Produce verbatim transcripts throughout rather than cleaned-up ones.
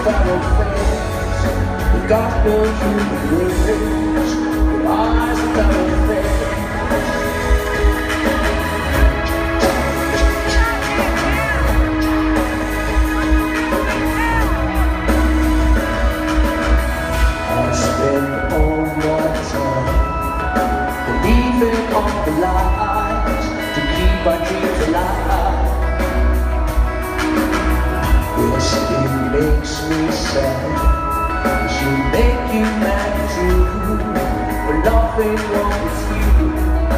without a face, the God built you the bridge, your eyes without a face. I spend all my time believing on the lies to keep our dreams alive. Yes, it makes me sad. It should make you mad too, but love ain't wrong with you.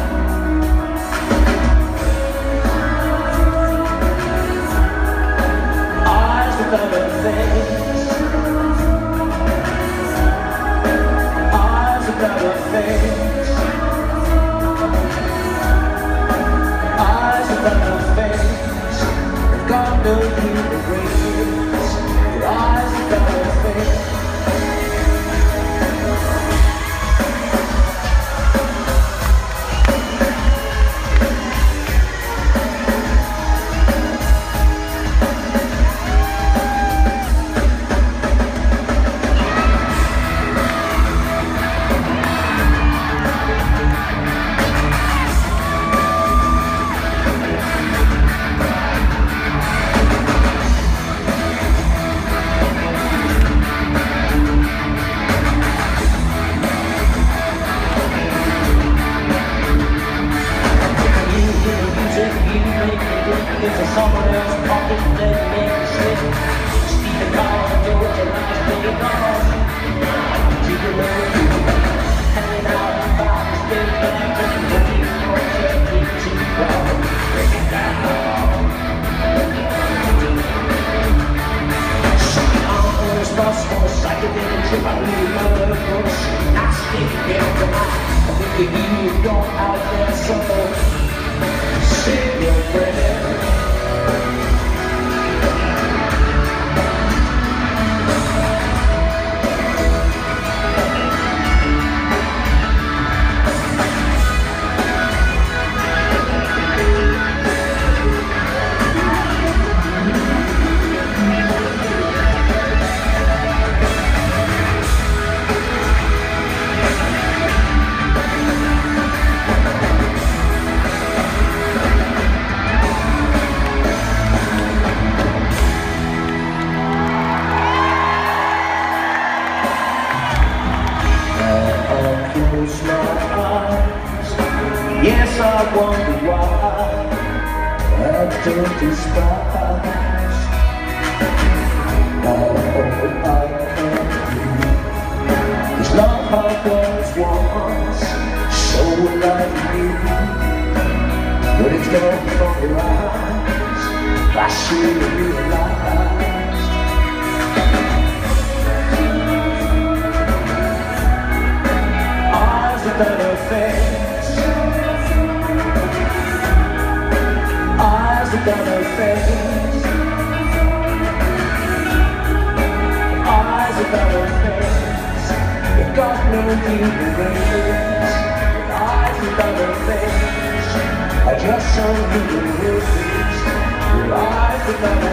Eyes without a face, eyes without a face, eyes without a face. If God knows you the greatest, your eyes without a face. Into someone else's pocket and then make a slip. Stephen Collins, George, and I stay gone. Keep it low, hanging out about this big bag, but you don't even know what you're too wrong. Break it down. Sucking on this bus for a psychedelic trip. I really love the bush. I stay down tonight. I think of you, you're out there, so save your breath. Close my eyes, yes, I wonder why I don't despise all I can do. Cause love how was once so like you, but it's gone from your eyes. I should have realized. Without a face, eyes without a face, eyes without a face. If God knows you the greatest, eyes without a face. I just saw you in your face, your eyes without a face.